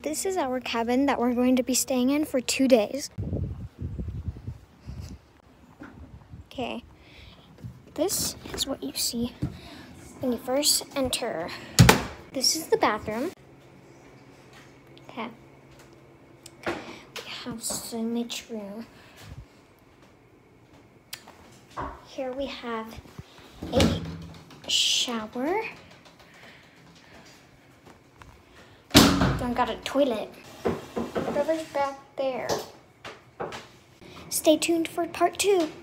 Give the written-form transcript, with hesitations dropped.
This is our cabin that we're going to be staying in for 2 days. Okay, this is what you see when you first enter. This is the bathroom. Okay, we have so much room. Here we have a shower. Then got a toilet. Brother's back there. Stay tuned for part 2.